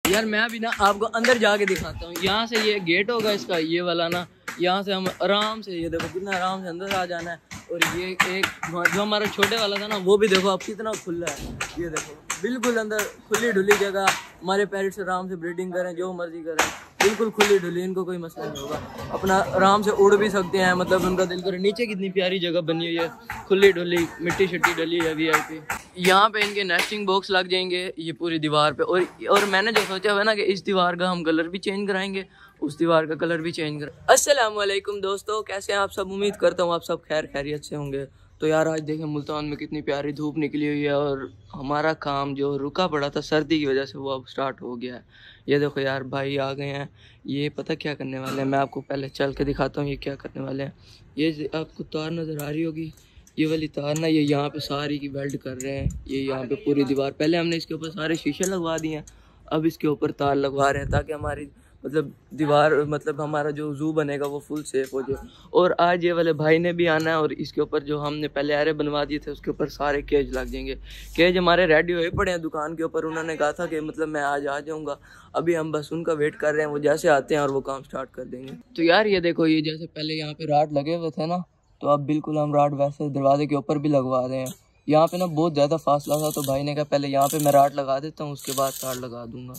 यार मैं अभी ना आपको अंदर जाके दिखाता हूँ। यहाँ से ये गेट होगा इसका, ये वाला ना, यहाँ से हम आराम से, ये देखो कितना आराम से अंदर आ जाना है। और ये एक जो हमारा छोटे वाला था ना, वो भी देखो अब कितना खुला है। ये देखो बिल्कुल अंदर खुली ढुली जगह, हमारे पेरेंट्स आराम से ब्रीडिंग करें, जो मर्जी करें, बिल्कुल खुली ढुली, इनको कोई मसला नहीं होगा। अपना आराम से उड़ भी सकते हैं, मतलब उनका दिल करे। नीचे कितनी प्यारी जगह बनी हुई है, खुली ढुली, मिट्टी शिट्टी डली है VIP। यहाँ पे इनके नेस्टिंग बॉक्स लग जाएंगे ये पूरी दीवार पे। और मैंने जो सोचा हुआ ना कि इस दीवार का हम कलर भी चेंज कराएंगे, उस दीवार का कलर भी चेंज कर। अस्सलाम वालेकुम दोस्तों, कैसे हैं आप सब? उम्मीद करता हूँ आप सब खैर खैरियत से होंगे। तो यार आज देखें मुल्तान में कितनी प्यारी धूप निकली हुई है और हमारा काम जो रुका पड़ा था सर्दी की वजह से वो अब स्टार्ट हो गया है। ये देखो यार भाई आ गए हैं। ये पता क्या करने वाले हैं, मैं आपको पहले चल के दिखाता हूँ ये क्या करने वाले हैं। ये आपको तार नज़र आ रही होगी, ये वाली तार ना, ये यहाँ पे सारी की वेल्ड कर रहे हैं। ये यहाँ पे पूरी दीवार, पहले हमने इसके ऊपर सारे शीशे लगवा दिए हैं, अब इसके ऊपर तार लगवा रहे हैं ताकि हमारी मतलब दीवार, मतलब हमारा जो जू बनेगा वो फुल सेफ हो जाए। और आज ये वाले भाई ने भी आना है और इसके ऊपर जो हमने पहले आरे बनवा दिए थे उसके ऊपर सारे केज लग जाएंगे। केज हमारे रेडी हुए पड़े हैं दुकान के ऊपर, उन्होंने कहा था कि मतलब मैं आज आ जाऊँगा। अभी हम बस उनका वेट कर रहे हैं, वो जैसे आते हैं और वो काम स्टार्ट कर देंगे। तो यार ये देखो, ये जैसे पहले यहाँ पे राड लगे हुए थे ना, तो अब बिल्कुल हम राड वैसे दरवाजे के ऊपर भी लगवा रहे हैं। यहाँ पे ना बहुत ज़्यादा फासला था, तो भाई ने कहा पहले यहाँ पे मैं राड लगा देता हूँ, उसके बाद तार लगा दूंगा।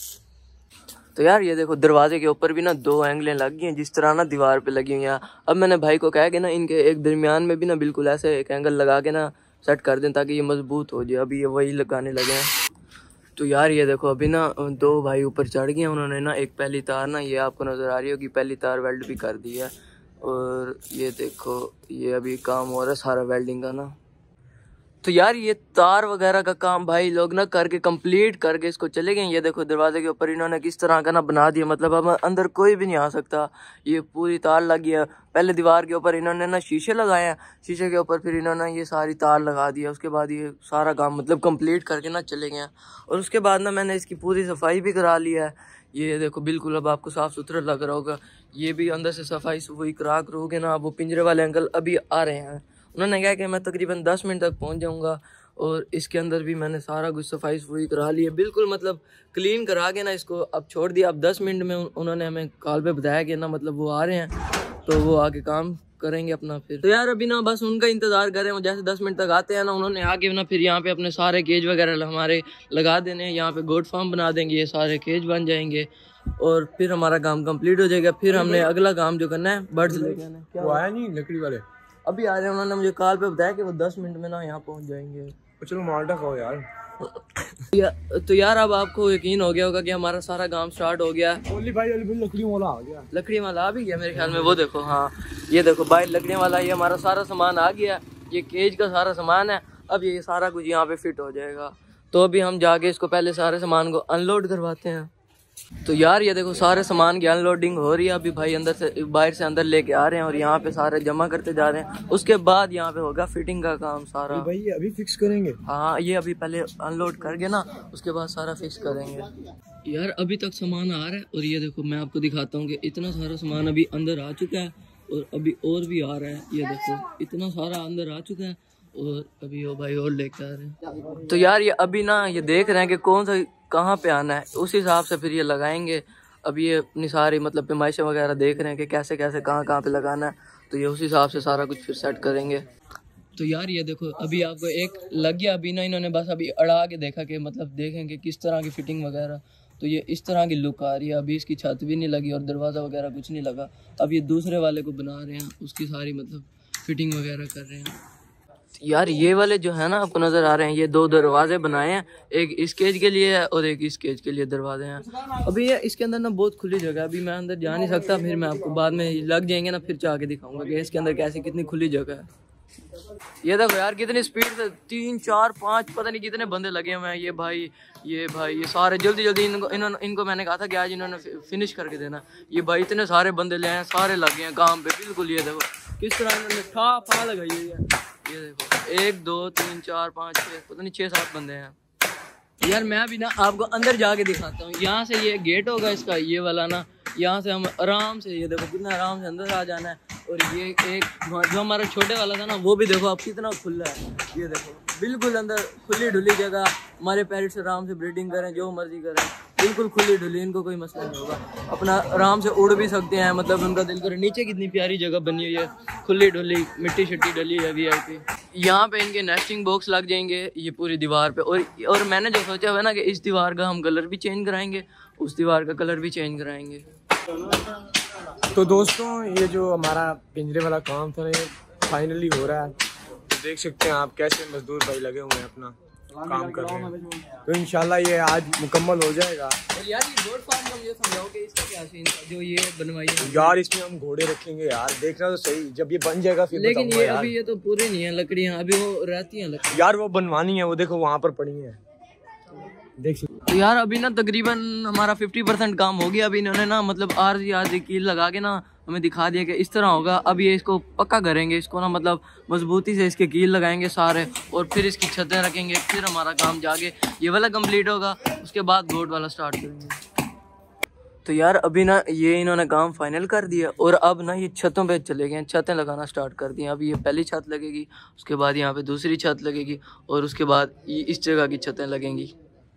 तो यार ये देखो दरवाजे के ऊपर भी ना 2 एंगलें लग गई हैं, जिस तरह ना दीवार पे लगी हुई हैं। अब मैंने भाई को कहा कि ना इनके एक दरमियान में भी ना बिल्कुल ऐसे एक एंगल लगा के ना सेट कर दें ताकि ये मजबूत हो जाए। अभी ये वही लगाने लगे हैं। तो यार ये देखो अभी ना 2 भाई ऊपर चढ़ गए हैं, उन्होंने ना एक पहली तार ना, ये आपको नज़र आ रही होगी, पहली तार वेल्ड भी कर दी है। और ये देखो ये अभी काम हो रहा है सारा वेल्डिंग का ना। तो यार ये तार वगैरह का काम भाई लोग ना करके कंप्लीट करके इसको चले गए। ये देखो दरवाजे के ऊपर इन्होंने किस तरह का ना बना दिया, मतलब अब अंदर कोई भी नहीं आ सकता। ये पूरी तार लगी है। पहले दीवार के ऊपर इन्होंने ना शीशे लगाए हैं, शीशे के ऊपर फिर इन्होंने ये सारी तार लगा दी है। उसके बाद ये सारा काम मतलब कंप्लीट करके ना चले गए हैं। और उसके बाद ना मैंने इसकी पूरी सफाई भी करा ली है। ये देखो बिल्कुल अब आपको साफ़ सुथरा लग रहा होगा। ये भी अंदर से सफाई सफाई करा करोगे ना। वो पिंजरे वाले अंकल अभी आ रहे हैं, उन्होंने कहा कि मैं तकरीबन 10 मिनट तक पहुंच जाऊंगा। और इसके अंदर भी मैंने सारा कुछ सफाई सफाई करा ली है, बिल्कुल मतलब क्लीन करा के ना इसको अब छोड़ दिया। अब 10 मिनट में उन्होंने हमें कॉल पे बताया कि ना मतलब वो आ रहे हैं, तो वो आके काम करेंगे अपना फिर। तो यार अभी ना बस उनका इंतज़ार करें, वो जैसे 10 मिनट तक आते हैं ना, उन्होंने आके ना फिर यहाँ पे अपने सारे केज वगैरह हमारे लगा देने हैं। यहाँ पे गोट फार्म बना देंगे, ये सारे केज बन जाएंगे और फिर हमारा काम कंप्लीट हो जाएगा। फिर हमने अगला काम जो करना है बर्ड्स लेके आना है। वो आया नहीं लकड़ी वाले, अभी आ रहे हैं, उन्होंने मुझे कॉल पे बताया कि वो 10 मिनट में ना यहाँ पहुँच जाएंगे। चलो माल्टा खाओ यार। तो यार अब आपको यकीन हो गया होगा कि हमारा सारा काम स्टार्ट हो गया। ओली भाई लकड़ी वाला आ गया, लकड़ी वाला आ भी गया मेरे ख्याल में। वो देखो, हाँ ये देखो भाई लकड़ी वाला, ये हमारा सारा सामान आ गया। ये केज का सारा सामान है, अब ये सारा कुछ यहाँ पे फिट हो जाएगा। तो अभी हम जाके इसको पहले सारे सामान को अनलोड करवाते हैं। तो यार ये देखो सारे सामान की अनलोडिंग हो रही है। अभी भाई अंदर से बाहर से अंदर लेके आ रहे हैं और यहाँ पे सारे जमा करते जा रहे हैं। उसके बाद यहाँ पे होगा फिटिंग का काम सारा। भाई अभी फिक्स करेंगे। हाँ ये अभी पहले अनलोड करके ना उसके बाद सारा फिक्स करेंगे। यार अभी तक सामान आ रहा है और ये देखो मैं आपको दिखाता हूँ कि इतना सारा सामान अभी अंदर आ चुका है और अभी और भी आ रहा है। ये देखो इतना सारा अंदर आ चुका है और अभी वो भाई और लेके आ रहे हैं। तो यार ये अभी ना ये देख रहे हैं कि कौन सा कहाँ पे आना है, उस हिसाब से फिर ये लगाएंगे। अब ये अपनी सारी मतलब पैमाइशें वगैरह देख रहे हैं कि कैसे कैसे कहाँ पे लगाना है, तो ये उस हिसाब से सारा कुछ फिर सेट करेंगे। तो यार ये देखो अभी आपको एक लग गया। अभी ना इन्होंने बस अभी अड़ा के देखा कि मतलब देखेंगे किस तरह की फिटिंग वगैरह, तो ये इस तरह की लुक आ रही है। अभी इसकी छत भी नहीं लगी और दरवाज़ा वगैरह कुछ नहीं लगा। अब ये दूसरे वाले को बना रहे हैं, उसकी सारी मतलब फिटिंग वगैरह कर रहे हैं। यार ये वाले जो है ना आपको नज़र आ रहे हैं, ये 2 दरवाजे बनाए हैं, एक इस केज के लिए है और एक इस केज के लिए दरवाजे हैं। अभी ये इसके अंदर ना बहुत खुली जगह है, अभी मैं अंदर जा नहीं सकता। फिर मैं आपको बाद में लग जाएंगे ना फिर जाके दिखाऊंगा कि इसके अंदर कैसे कितनी खुली जगह है। ये देखो यार कितनी स्पीड से 3 4 5 पता नहीं कितने बंदे लगे हुए हैं। ये सारे जल्दी इनको मैंने कहा था कि आज इन्होंने फिनिश करके देना। ये भाई इतने सारे बंदे ले आए हैं, सारे लगे हैं काम पे बिल्कुल। ये देखो किस तरह इन्होंने ठा लगाई है। ये देखो 1 2 3 4 5 6 पता नहीं 6 7 बंदे हैं। यार मैं अभी ना आपको अंदर जाके दिखाता हूँ। यहाँ से ये गेट होगा इसका, ये वाला ना, यहाँ से हम आराम से, ये देखो कितना आराम से अंदर आ जाना है। और ये एक जो हमारा छोटे वाला था ना, वो भी देखो अब कितना खुला है। ये देखो बिल्कुल अंदर खुली ढुली जगह, हमारे पेरेंट्स आराम से ब्रीडिंग करें, जो मर्जी करें, बिल्कुल खुली डुली, इनको कोई मसला नहीं होगा, अपना आराम से उड़ भी सकते हैं, मतलब उनका दिल करे। नीचे कितनी प्यारी जगह बनी हुई है, खुली डुली, मिट्टी शिट्टी डली है VIP। यहाँ पे इनके नेस्टिंग बॉक्स लग जाएंगे ये पूरी दीवार पे। और मैंने जो सोचा हुआ है ना कि इस दीवार का हम कलर भी चेंज कराएंगे, उस दीवार का कलर भी चेंज कराएंगे। तो दोस्तों ये जो हमारा पिंजरे वाला काम था ना, ये फाइनली हो रहा है। देख सकते हैं आप कैसे मजदूर भाई लगे हुए हैं, अपना काम कर रहे हैं। तो इंशाल्लाह ये आज मुकम्मल हो जाएगा। और यार ये गोट फार्म का मुझे समझाओ कि इसका क्या सीन था जो ये बनवाई है? यार इसमें हम घोड़े रखेंगे यार, देखना तो सही, जब ये बन जाएगा फिर लेकिन ये अभी ये तो पूरी नहीं है लकड़ियाँ, अभी वो रहती हैं लकड़ी। यार वो बनवानी है, वो देखो वहाँ पर पड़ी है, देख सकते। तो यार अभी ना तकरीबन हमारा 50% काम हो गया। अभी इन्होंने ना मतलब आरजी कील लगा के ना हमें दिखा दिया कि इस तरह होगा। अब ये इसको पक्का करेंगे, इसको ना मतलब मजबूती से इसके कील लगाएंगे सारे, और फिर इसकी छतें रखेंगे, फिर हमारा काम जाके ये वाला कंप्लीट होगा, उसके बाद बोर्ड वाला स्टार्ट करेंगे। तो यार अभी ना ये इन्होंने काम फाइनल कर दिया, और अब ना ये छतों पे चले गए, छतें लगाना स्टार्ट कर दी। अभी ये पहली छत लगेगी, उसके बाद यहाँ पे दूसरी छत लगेगी, और उसके बाद इस जगह की छतें लगेंगी।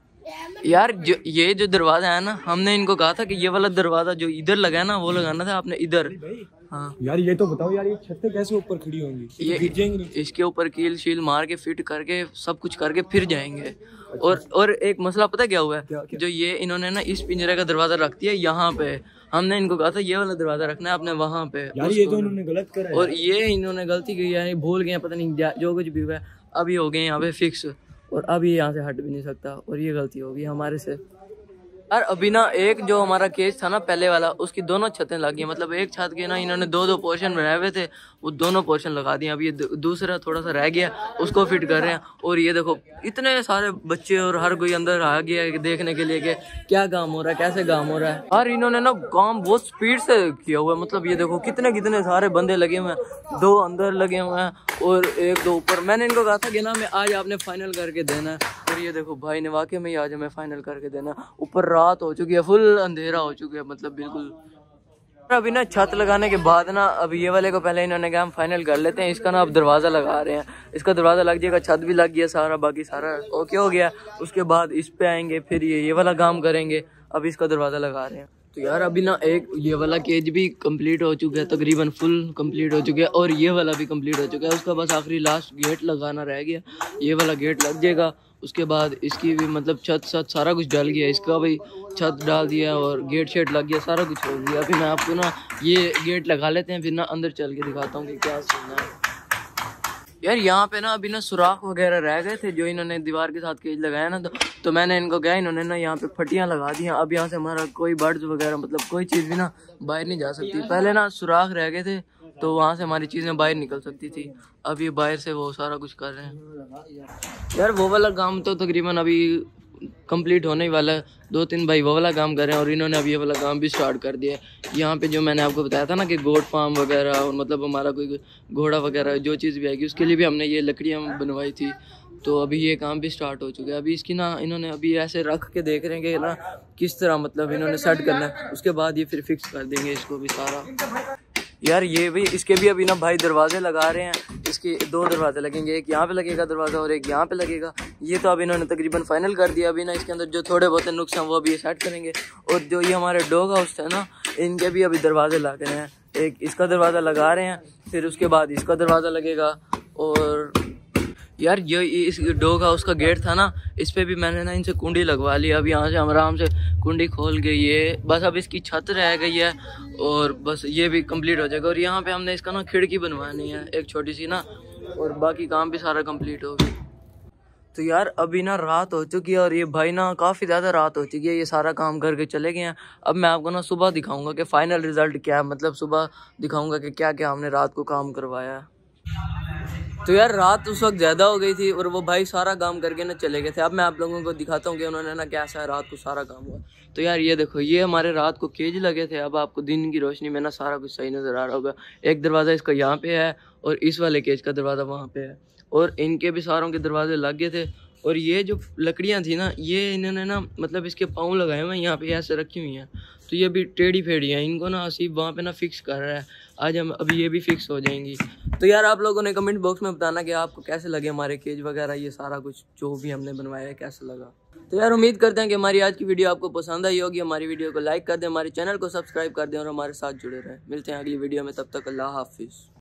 यार ये जो दरवाजा है ना, हमने इनको कहा था कि ये वाला दरवाजा जो इधर लगा है ना, वो लगाना था आपने इधर। हाँ यार ये तो बताओ यार, ये छतें कैसे ऊपर खड़ी होंगी? ये इसके ऊपर कील शील मार के फिट करके सब कुछ करके फिर जाएंगे। और एक मसला पता क्या हुआ है? क्या? जो ये इन्होंने ना इस पिंजरे का दरवाजा रख दिया यहाँ पे, हमने इनको कहा था ये वाला दरवाजा रखना है आपने वहाँ पे। यार ये तो इन्होंने गलत करा है। और ये इन्होंने गलती की है, भूल गए पता नहीं जो कुछ भी हुआ है। अब ये हो गए यहाँ पे फिक्स, और अब ये यहाँ से हट भी नहीं सकता, और ये गलती होगी हमारे से। यार अभी ना एक जो हमारा केस था ना पहले वाला, उसकी दोनों छतें लगी हैं, मतलब एक छत के ना इन्होंने दो पोर्शन बनाए हुए थे, वो दोनों पोर्शन लगा दिए। अब ये दूसरा थोड़ा सा रह गया, उसको फिट कर रहे हैं। और ये देखो इतने सारे बच्चे और हर कोई अंदर आ गया है देखने के लिए कि क्या काम हो रहा है, कैसे काम हो रहा है। और इन्होंने ना काम बहुत स्पीड से किया हुआ है, मतलब ये देखो कितने कितने सारे बंदे लगे हुए हैं, 2 अंदर लगे हुए हैं और 1-2 ऊपर। मैंने इनको कहा था कि ना मैं आज आपने फाइनल करके देना है, और ये देखो भाई ने वाकई में आज हमें फाइनल करके देना। ऊपर रात हो चुकी है, फुल अंधेरा हो चुका है, मतलब बिल्कुल। अभी ना छत लगाने के बाद ना अब ये वाले को पहले इन्होंने कहा हम फाइनल कर लेते हैं, इसका ना अब दरवाज़ा लगा रहे हैं। इसका दरवाज़ा लग जाएगा, छत भी लग गया सारा, बाकी सारा ओके हो गया। उसके बाद इस पे आएंगे, फिर ये वाला काम करेंगे। अब इसका दरवाज़ा लगा रहे हैं। तो यार अभी ना एक ये वाला केज भी कंप्लीट हो चुका है, तकरीबन फुल कंप्लीट हो चुका है, और ये वाला भी कंप्लीट हो चुका है। उसका बस आखिरी लास्ट गेट लगाना रह गया, ये वाला गेट लग जाएगा। उसके बाद इसकी भी मतलब छत सारा कुछ डाल गया, इसका भी छत डाल दिया और गेट शेट लग गया, सारा कुछ हो गया। अभी मैं आपको ना ये गेट लगा लेते हैं, फिर ना अंदर चल के दिखाता हूँ कि क्या सीन है। यार यहाँ पे ना अभी ना सुराख वगैरह रह गए थे जो इन्होंने दीवार के साथ केज लगाया ना, तो मैंने इनको कहा, इन्होंने ना यहाँ पे फटियाँ लगा दी हैं। अब यहाँ से हमारा कोई बर्ड्स वगैरह मतलब कोई चीज़ भी ना बाहर नहीं जा सकती। पहले ना सुराख रह गए थे तो वहाँ से हमारी चीज़ें बाहर निकल सकती थी, अब ये बाहर से वो सारा कुछ कर रहे हैं। यार वो वाला काम तो तकरीबन अभी कंप्लीट होने ही वाला है, 2-3 भाई वो वाला काम कर रहे हैं, और इन्होंने अभी ये वाला काम भी स्टार्ट कर दिया है। यहाँ पे जो मैंने आपको बताया था ना कि गोट फार्म वगैरह, और मतलब हमारा कोई घोड़ा वगैरह जो चीज़ भी आएगी उसके लिए भी हमने ये लकड़ियाँ बनवाई थी, तो अभी ये काम भी स्टार्ट हो चुका है। अभी इसकी ना इन्होंने अभी ऐसे रख के देख रहे हैं कि ना किस तरह मतलब इन्होंने सेट करना है, उसके बाद ये फिर फिक्स कर देंगे इसको भी सारा। यार ये भी इसके भी अभी ना भाई दरवाजे लगा रहे हैं, इसके 2 दरवाजे लगेंगे, एक यहाँ पे लगेगा दरवाज़ा और एक यहाँ पे लगेगा। ये तो अभी इन्होंने तकरीबन फाइनल कर दिया। अभी ना इसके अंदर जो थोड़े बहुत नुक्स हैं वो अभी ये सेट करेंगे। और जो ये हमारे डॉग हाउस है ना, इनके भी अभी दरवाजे लग रहे हैं, एक इसका दरवाज़ा लगा रहे हैं, फिर उसके बाद इसका दरवाज़ा लगेगा। और यार जो इस डॉग हाउस का गेट था ना, इस पे भी मैंने ना इनसे कुंडी लगवा ली। अब यहाँ से हम आराम से कुंडी खोल के ये बस अब इसकी छत रह गई है, और बस ये भी कंप्लीट हो जाएगा। और यहाँ पे हमने इसका ना खिड़की बनवानी है एक छोटी सी ना, और बाकी काम भी सारा कंप्लीट हो गया। तो यार अभी ना रात हो चुकी है, और ये भाई ना काफ़ी ज़्यादा रात हो चुकी है, ये सारा काम करके चले गए हैं। अब मैं आपको ना सुबह दिखाऊंगा कि फ़ाइनल रिज़ल्ट क्या है, मतलब सुबह दिखाऊंगा कि क्या क्या हमने रात को काम करवाया है। तो यार रात उस वक्त ज़्यादा हो गई थी, और वो भाई सारा काम करके ना चले गए थे। अब मैं आप लोगों को दिखाता हूँ कि उन्होंने ना कैसा है रात को सारा काम हुआ। तो यार ये देखो, ये हमारे रात को केज लगे थे। अब आपको दिन की रोशनी में ना सारा कुछ सही नज़र आ रहा होगा। एक दरवाज़ा इसका यहाँ पे है, और इस वाले केज का दरवाज़ा वहाँ पे है, और इनके भी सारों के दरवाजे लग गए थे। और ये जो लकड़ियाँ थी ना, ये इन्होंने ना मतलब इसके पाँव लगाए हुए हैं, यहाँ पे ऐसे रखी हुई हैं, तो ये भी टेढ़ी फेढ़ी हैं। इनको ना आसिफ वहाँ पे ना फिक्स कर रहा है, आज हम अभी ये भी फिक्स हो जाएंगी। तो यार आप लोगों ने कमेंट बॉक्स में बताना कि आपको कैसे लगे हमारे केज वगैरह, ये सारा कुछ जो भी हमने बनवाया है कैसा लगा। तो यार उम्मीद करते हैं कि हमारी आज की वीडियो आपको पसंद आई होगी। हमारी वीडियो को लाइक कर दें, हमारे चैनल को सब्सक्राइब कर दें और हमारे साथ जुड़े रहें। मिलते हैं अगली वीडियो में, तब तक अल्लाह हाफिज़।